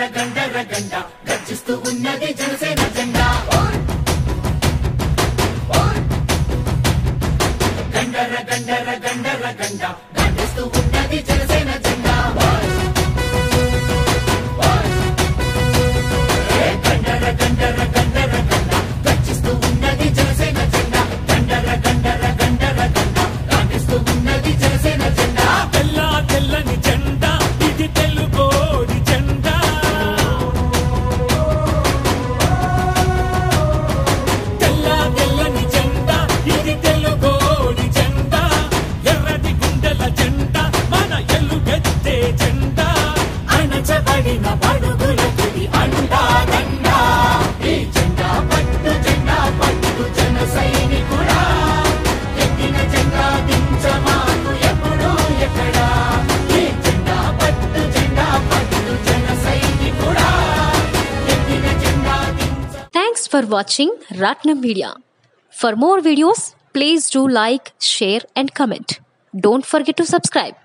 గండ గర్జిస్తూ ఉన్నది జనసేన జెండా గండ గర్జిస్తూ ఉన్నది జనసేన జెండా గండ గర్జిస్తూ ఉన్నది జనసేన జెండా గండ గర్జిస్తూ ఉన్నది జనసేన జెండా తెల్లని జెండా ఇది తెలుగోడి జెండా తెల్లని జెండా ఇది తెలుగోడి జెండా ఎర్రటి గుండెల జెండా మన ఎలుగెత్తే జెండా అణచబడిన బడుగులకి అండా దండా ఈ జెండా పట్టు జన సైనికుడా ఎత్తిన జెండా దించమాకు ఎప్పుడు ఎక్కడా ఈ జెండా పట్టు జన సైనికుడా ఎత్తిన జెండా దించ. Thanks for watching Raatnam Media. For more videos, please do like, share and comment. Don't forget to subscribe.